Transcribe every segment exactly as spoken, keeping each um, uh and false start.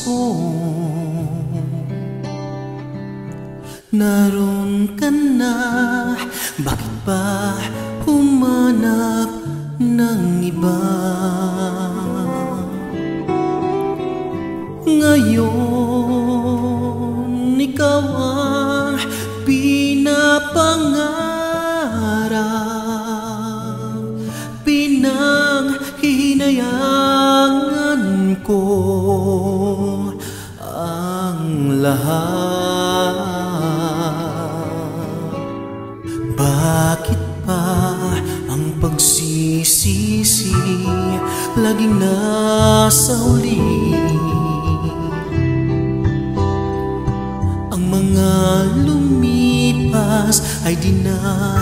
ko. Naroon ka na, bakit pa humanap ng iba? Ngayon, ikaw ang pinapangarap, pinanghihinayangan ko ang lahat. Bakit pa ang pagsisisi laging nasa huli? Ang mga lumipas ay di na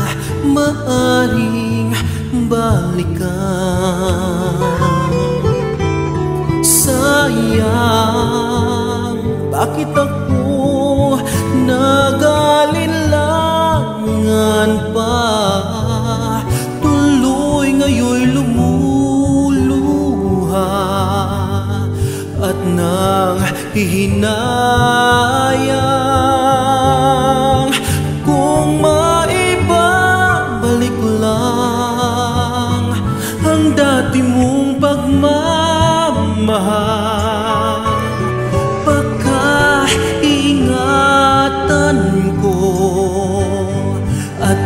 maaring balikan. Sayang, bakit ako nag-alinlangan pa? Tuloy ngayon'y lumuluha at nang hihinayang. Kung maibabalik ko lang ang dati mong pagmamahal, pagkaingatan ko at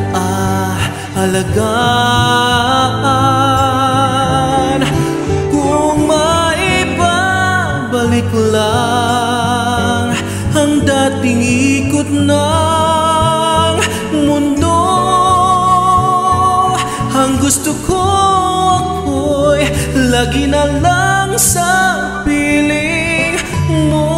ahalagaan. Kung maibabalik ko lang ang dating ikot ng mundo, ang gusto ko ako'y lagi na lang sa piling mo.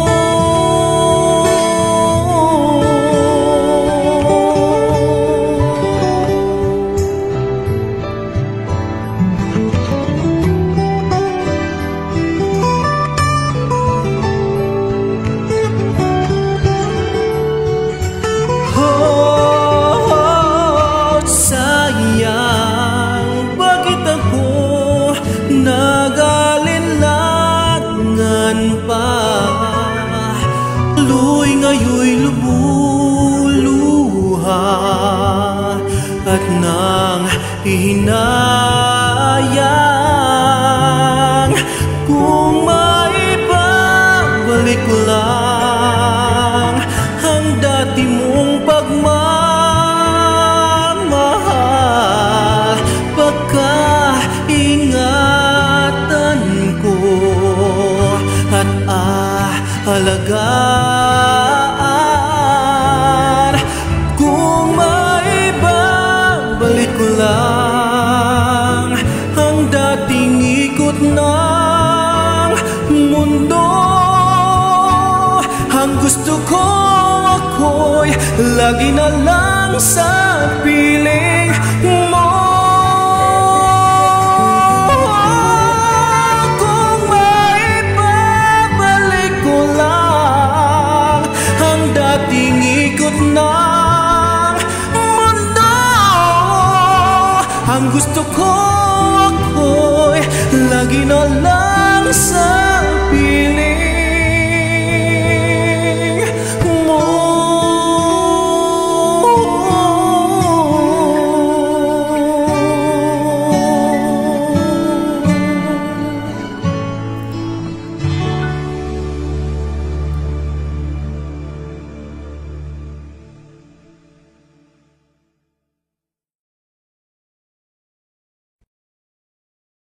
Tuloy ngayon'y lumuluha at nang hihinayang. Kung maibabalik ko lang ang dati mong pagmamahal, pagkaingatan ko at ahalagaan. Kung maibabalik ko lang ang dating ikot ng mundo, ang gusto ko ako'y lagi na lang sa piling mo. Ang gusto ko ako'y lagi na lang